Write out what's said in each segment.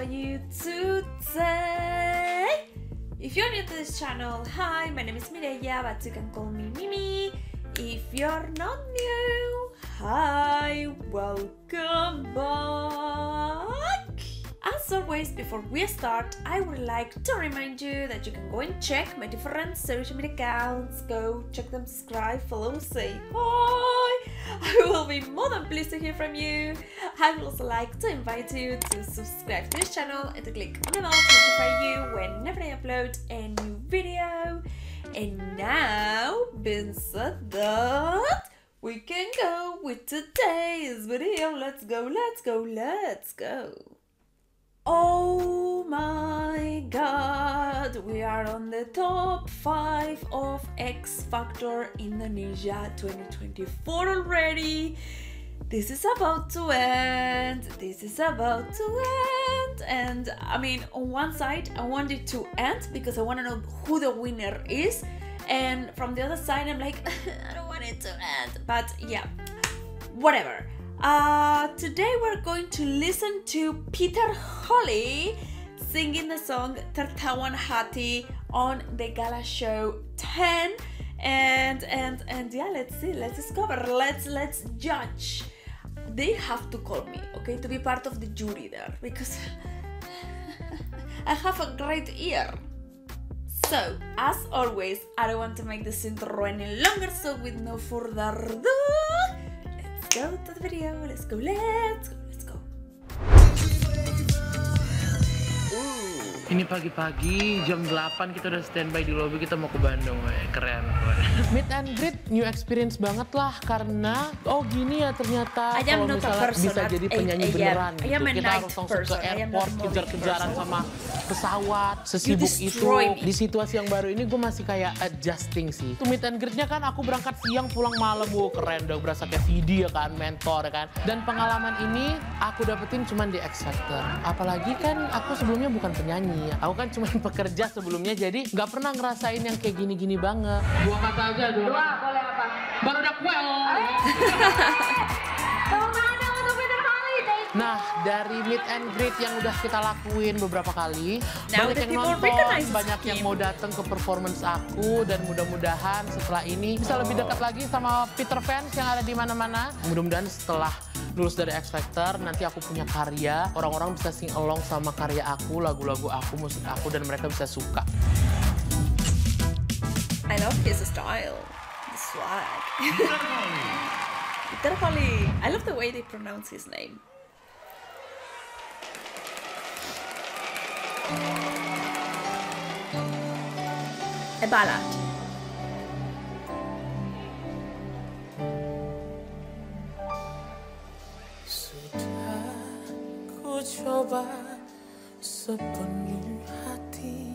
you today? If you're new to this channel, hi, my name is Mireia, but you can call me Mimi. If you're not new, hi, welcome back. As always, before we start, I would like to remind you that you can go and check my different social media accounts. Go check them, subscribe, follow, say hi. I will be more than pleased to hear from you. I would also like to invite you to subscribe to this channel and to click on the bell to notify you whenever I upload a new video. And now, being said that, we can go with today's video. Let's go, let's go, let's go. Oh my god, we are on the top 5 of X Factor Indonesia 2024 already. This is about to end. And I mean, on one side, I want it to end because I want to know who the winner is. And from the other side, I'm like, I don't want it to end. But yeah, whatever. Today we're going to listen to Peter Holy singing the song Tertawan Hati on the Gala Show 10, and yeah, let's see, let's discover, let's judge. They have to call me, okay, to be part of the jury there, because I have a great ear. So, as always, I don't want to make this intro any longer, so with no further ado, go to the video, let's go. Ini pagi-pagi jam 8 kita udah standby di lobby, kita mau ke Bandung, keren. Meet and greet new experience banget lah, karena oh gini ya ternyata kalau misalnya bisa jadi penyanyi beneran gitu. Kita harus langsung ke airport, kejar-kejaran sama pesawat, sesibuk itu. Di situasi yang baru ini gue masih kayak adjusting sih. Itu meet and greetnya kan aku berangkat siang pulang malam, keren dong, berasa kayak VD ya kan, mentor ya kan. Dan pengalaman ini aku dapetin cuman di X Factor. Apalagi kan aku sebelumnya bukan penyanyi. Aku kan cuma pekerja sebelumnya, jadi nggak pernah ngerasain yang kayak gini-gini banget. Dua kata aja dulu. Dua, boleh apa? Baru udah kuel. Nah, dari meet and greet yang udah kita lakuin beberapa kali, banyak yang nonton, banyak yang mau datang ke performance aku, dan mudah-mudahan setelah ini bisa lebih dekat lagi sama Peter fans yang ada di mana-mana. Mudah-mudahan setelah lulus dari X Factor, nanti aku punya karya, orang-orang bisa sing along sama karya aku, lagu-lagu aku, musik aku, dan mereka bisa suka. I love his style, the swag. Peter Holy. I love the way they pronounce his name. A ballad. Coba sepenuh hati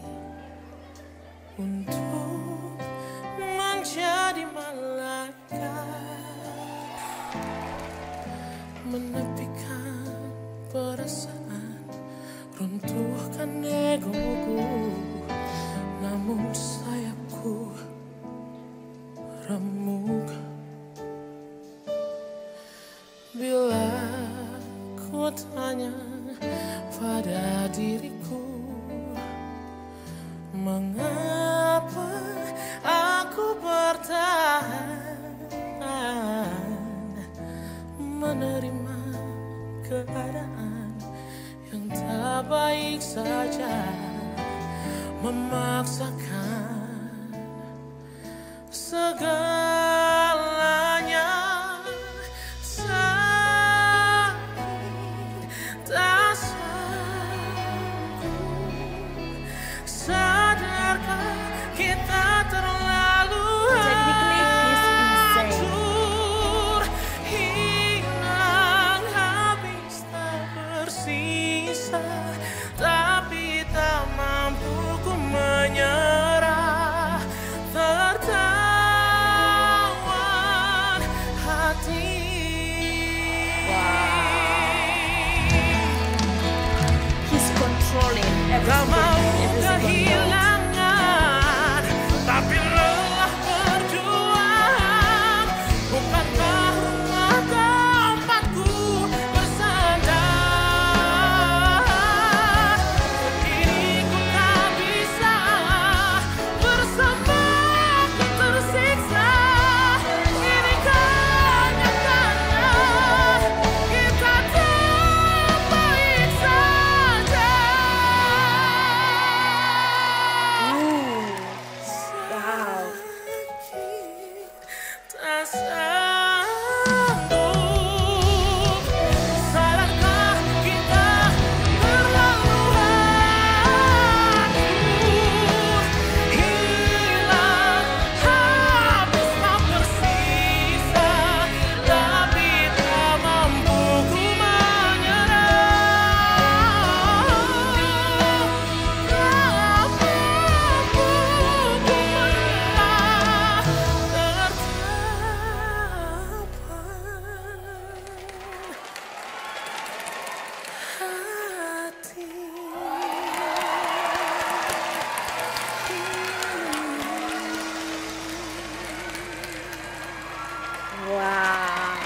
untuk menjadi malaikat, menepikan perasaan, runtuhkan egoku, namun sayapku remuk bila ku tanya pada diriku, mengapa aku bertahan menerima keadaan yang tak baik saja, memaksakan segalanya. Tapi tak mampu ku menyerah, tertawan hati. He's controlling everything. Kehilangan, tapi lelah berjuang. Bukankah rumah tempatku bersandar? sanggup. Sadarkah kita terlalu hancur, hilang habis tak tersisa, tapi tak mampu ku menyerah. Tak mampu ku menyerah, Wow.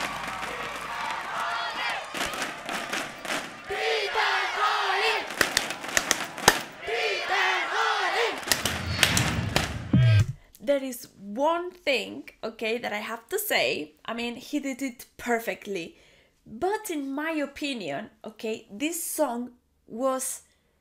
There is one thing, okay, that I have to say. I mean, he did it perfectly. But in my opinion, okay, this song was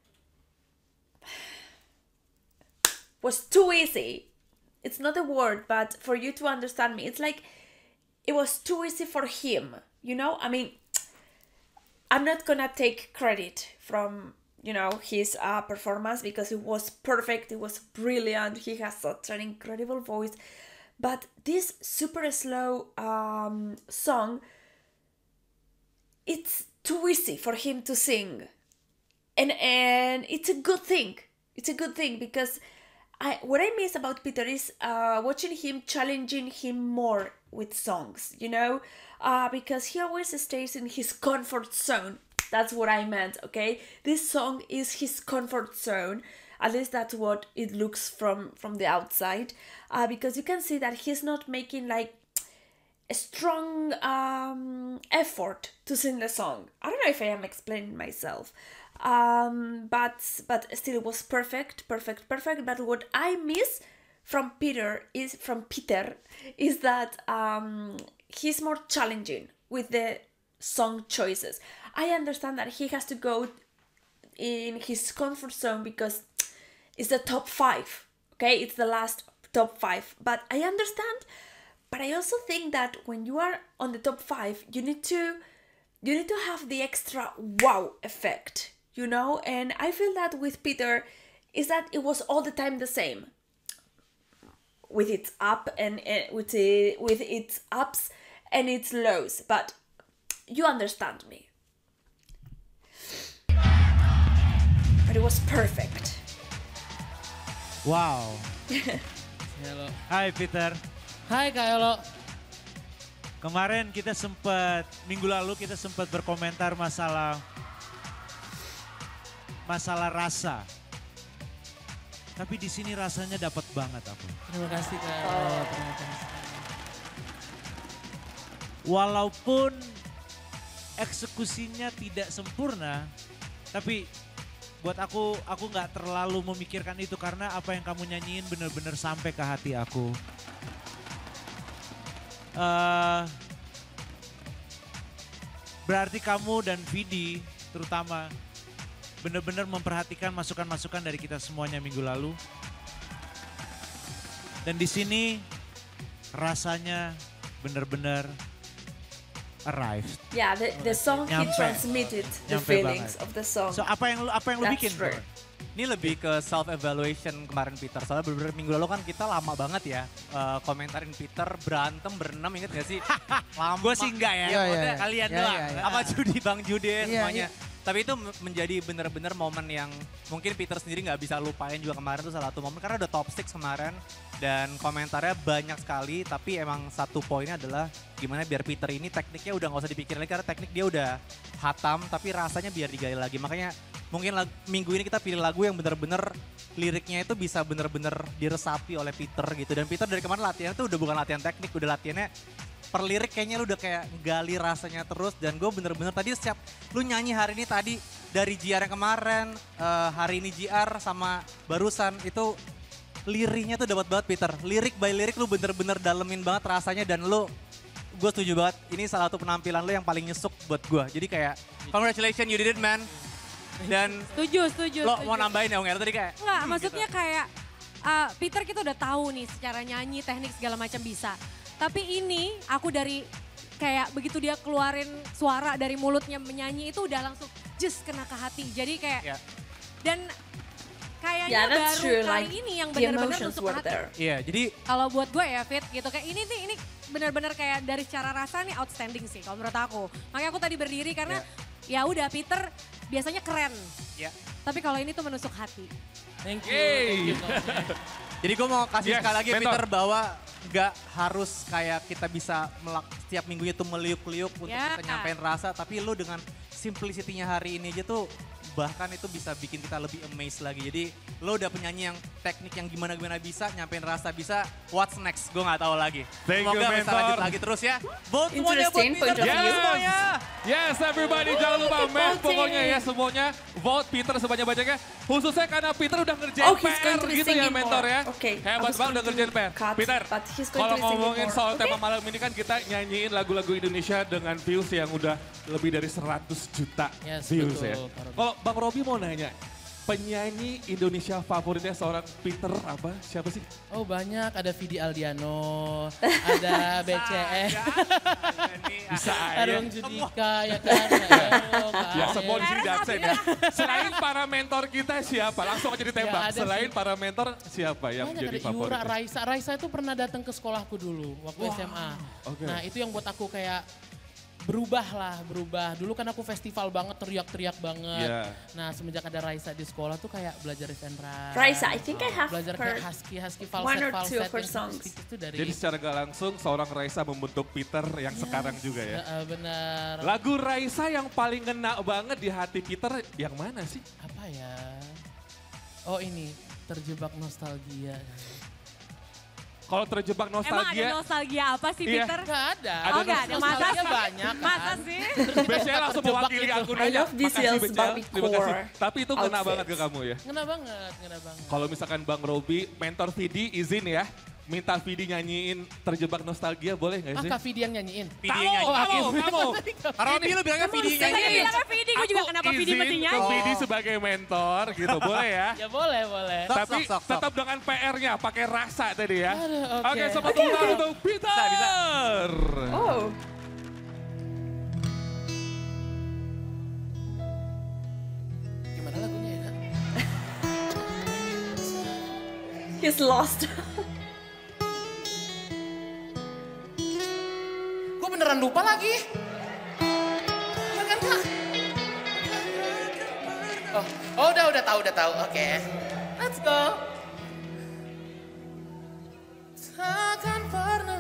too easy. It's not a word, but for you to understand me, it's like it was too easy for him, you know? I mean, I'm not gonna take credit from, you know, his performance because it was perfect, it was brilliant, he has such an incredible voice. But this super slow song, it's too easy for him to sing. And it's a good thing. It's a good thing because what I miss about Peter is watching him, challenging him more with songs, you know, because he always stays in his comfort zone. That's what I meant, okay? This song is his comfort zone. At least that's what it looks from the outside, because you can see that he's not making like a strong effort to sing the song. I don't know if I am explaining myself. But still it was perfect. But what I miss from Peter is that he's more challenging with the song choices. I understand that he has to go in his comfort zone because it's the top 5, okay? It's the last top 5, but I understand. But I also think that when you are on the top 5, you need to have the extra wow effect, you know? And I feel that with Peter is that it was all the time the same, with its up and with its ups and its lows. But you understand me. But it was perfect. Wow. Halo. Hai Peter. Hai Kak Elo. Kemarin minggu lalu kita sempat berkomentar masalah rasa. Tapi di sini rasanya dapat banget aku. Terima kasih Kak Elo. Terima kasih. Walaupun eksekusinya tidak sempurna, tapi buat aku nggak terlalu memikirkan itu karena apa yang kamu nyanyiin bener-bener sampai ke hati aku. Berarti kamu dan Vidi terutama bener-bener memperhatikan masukan-masukan dari kita semuanya minggu lalu. Dan di sini rasanya bener-bener arrived. Yeah, the song he transmitted the feelings banget. of the song. So apa yang lu That's bikin? true. Ini lebih ke self evaluation kemarin Peter. Soalnya beberapa minggu lalu kan kita lama banget ya komentarin Peter berantem berenam, inget gak sih? Lama. Gue sih enggak ya. Maksudnya kalian doang. Apa Judi, Bang Jude semuanya. iya. Tapi itu menjadi bener-bener momen yang mungkin Peter sendiri nggak bisa lupain juga kemarin, itu salah satu momen karena udah top 6 kemarin dan komentarnya banyak sekali, tapi emang satu poinnya adalah gimana biar Peter ini tekniknya udah nggak usah dipikirin lagi karena teknik dia udah hatam, tapi rasanya biar digali lagi. Makanya mungkin minggu ini kita pilih lagu yang bener-bener liriknya itu bisa bener-bener diresapi oleh Peter gitu. Dan Peter dari kemarin latihannya tuh udah bukan latihan teknik, udah latihannya per lirik kayaknya lu udah kayak gali rasanya terus. Dan gue bener-bener tadi setiap lu nyanyi hari ini tadi dari JR yang kemarin, hari ini JR sama barusan itu liriknya tuh dapat banget Peter. Lirik by lirik lu bener-bener dalemin banget rasanya dan lu, gue setuju banget ini salah satu penampilan lu yang paling nyesuk buat gue. Jadi kayak congratulations you did it man. Dan Setuju. lo mau nambahin ya Ungel tadi kayak? Enggak, maksudnya kayak Peter kita udah tahu nih secara nyanyi, teknik segala macam bisa. Tapi ini aku dari kayak begitu dia keluarin suara dari mulutnya menyanyi itu udah langsung just kena ke hati. Jadi kayak dan kayaknya that's baru true. kali Like, ini yang the benar-benar emotions nusuk were hati. there. Iya, jadi Kalau buat gue ya Fit gitu kayak ini benar-benar kayak dari secara rasa nih outstanding sih kalau menurut aku. Makanya aku tadi berdiri karena ya udah Peter biasanya keren. ya. Tapi kalau ini tuh menusuk hati. Thank you. Jadi gue mau kasih sekali lagi mentor. Peter bahwa nggak harus kayak kita bisa setiap minggunya tuh meliuk-liuk untuk Ya. kita nyampein rasa. Tapi lo dengan simplicity-nya hari ini aja tuh bahkan itu bisa bikin kita lebih amazed lagi. Jadi lo udah penyanyi yang teknik yang gimana-gimana bisa, nyampein rasa bisa, what's next? Gue nggak tahu lagi. Thank you, Semoga bisa mentor. lanjut lagi terus ya. Vote semuanya buat Interesting Peter point of terus view. semuanya. Yes, everybody jangan lupa Keep men voting. pokoknya ya semuanya vote Peter sebanyak-banyaknya. Khususnya karena Peter udah ngerjain Oh, he's PR going to be gitu ya singing mentor more. ya. Okay, I Hebat was banget udah going ngerjain to PR. cut, Peter, but he's going kalau to be singing ngomongin more. soal Okay. tema malam ini kan kita nyanyiin lagu-lagu Indonesia dengan views yang udah lebih dari 100 juta Yes, views betul, ya. Pak Robi. Kalau Bang Robi mau nanya, penyanyi Indonesia favoritnya seorang Peter apa? Siapa sih? Oh banyak, ada Vidi Aldiano, ada BCE, Bisa ada ya. Bang Judika ya kan. Ayo, Kak Ya Ae. semua di sini absen ya. Selain para mentor kita siapa? Langsung aja ditembak. Ya, ada Selain sih. para mentor siapa yang Banyak, jadi ada favorit? Yura, Raisa. Raisa itu pernah datang ke sekolahku dulu waktu SMA. oke. Nah itu yang buat aku kayak berubah. Dulu kan aku festival banget, teriak-teriak banget. Iya. Nah semenjak ada Raisa di sekolah tuh kayak belajar Evendra. Raisa, I think I have Belajar heard kayak husky one or two falset of her yang songs. tipis itu dari Jadi secara gak langsung seorang Raisa membentuk Peter yang sekarang juga ya. benar. Lagu Raisa yang paling ngena banget di hati Peter yang mana sih? Apa ya? Oh ini, terjebak nostalgia. Kalau terjebak Emang ada nostalgia, nostalgia apa sih Iya. Peter? Gak ada. Ada Oh gak ada, masa nostalgia sih? banyak kan. Masa sih? biasanya langsung Terjebak mewakili itu. akun I aja. love this Makasih Yel's Bicel, Barbie terima kasih. core Tapi itu ngena outfits. banget ke kamu ya. Ngena banget. Kalau misalkan Bang Robi, mentor Vidi izin ya. Minta Vidi nyanyiin terjebak nostalgia boleh gak sih? Kak Vidi yang nyanyiin? Vidi yang nyanyi. Kamu. Karena Robi lu bilangnya Vidi yang Saya nyanyi. bilangnya Vidi, gue juga kenapa Vidi mesti izin ke nyanyi. Vidi sebagai mentor gitu, boleh ya? Ya boleh. Tapi Sok. tetap dengan PR-nya, pakai rasa tadi ya. Aduh, oke. Oke, selamat ulang untuk Peter. Oh, Gimana lagunya ya Kak? he's lost. Gue beneran lupa lagi. Ya kan Kak? Oh udah tahu. Oke. Let's go. Takkan pernah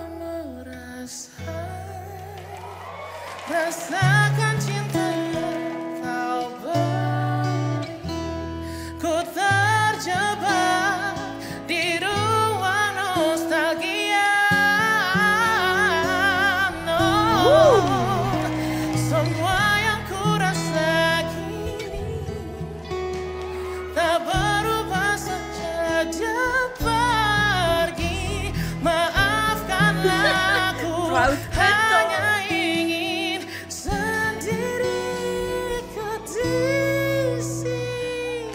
rasakan cinta yang kau beri. Ku terjebak di ruang nostalgia. No. Semua yang ku rasa kini tak berubah sejak dia pergi. Maafkanlah aku Proud hanya ingin sendiri ku di sini.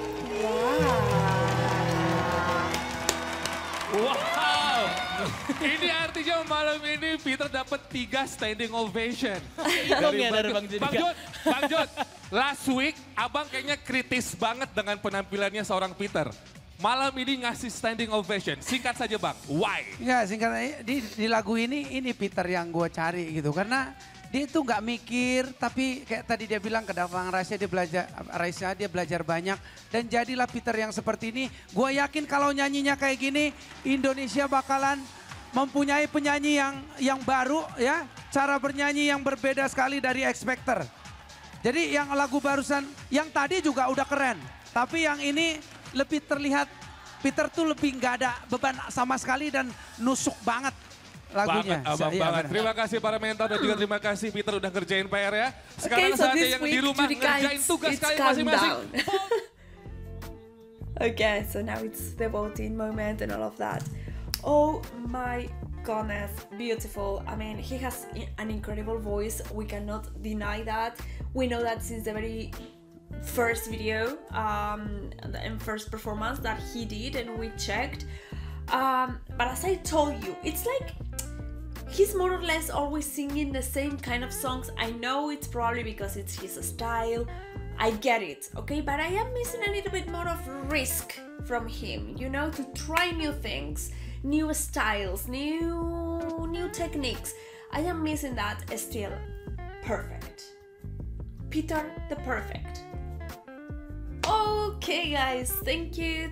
Wow. Ini artinya malam ini Peter dapat 3 standing ovation. Hitung ya dari Bang Judika. Bang Jod, last week abang kayaknya kritis banget dengan penampilannya seorang Peter. Malam ini ngasih standing ovation. Singkat saja Bang, why? Ya singkat di lagu ini Peter yang gue cari gitu. Karena dia itu nggak mikir tapi kayak tadi dia bilang ke Davang Raisa dia belajar banyak. Dan jadilah Peter yang seperti ini. Gue yakin kalau nyanyinya kayak gini Indonesia bakalan mempunyai penyanyi yang baru ya. Cara bernyanyi yang berbeda sekali dari X Factor. Jadi yang lagu barusan, yang tadi juga udah keren. Tapi yang ini lebih terlihat Peter tuh lebih nggak ada beban sama sekali dan nusuk banget lagunya. Banget, abang Iya, banget. benar. Terima kasih para mentor dan juga terima kasih Peter udah kerjain PR ya. Sekarang so saatnya this yang week di rumah Judika, ngerjain tugas it's kalian calm masing-masing. down. Okay, so now it's the voting moment and all of that. Oh my goodness, beautiful. I mean, he has an incredible voice. We cannot deny that. We know that since the very first video and first performance that he did and we checked. But as I told you, it's like he's more or less always singing the same kind of songs. I know it's probably because it's his style. I get it, okay? But I am missing a little bit more of risk from him, you know, to try new things, new styles, new techniques. I am missing that still. Perfect. Peter the Perfect. Okay guys, thank you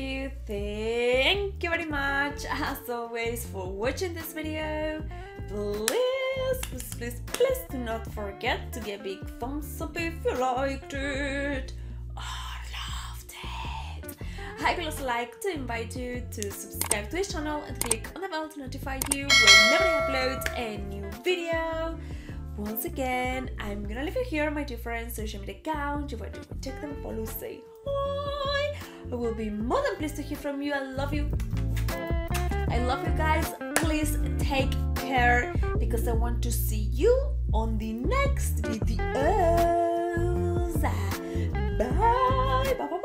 very much as always for watching this video. Please do not forget to give a big thumbs up if you liked it or loved it. I would also like to invite you to subscribe to this channel and click on the bell to notify you whenever I upload a new video. Once again, I'm gonna leave you here my different social media accounts. You want to check them, follow, say hi. I will be more than pleased to hear from you. I love you. I love you guys. Please take care because I want to see you on the next videos. Bye. Bye.